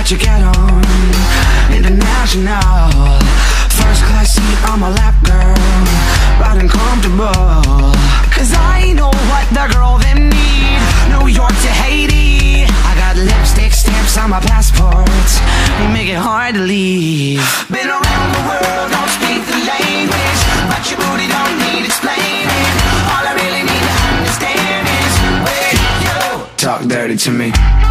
that you get on international. First class seat on my lap, girl, riding comfortable. Cause I know what the girl them need, New York to Haiti. I got lipstick stamps on my passport, they make it hard to leave. Been around the world, don't speak the language, but your booty don't need explaining. All I really need to understand is, wait, yo, talk dirty to me.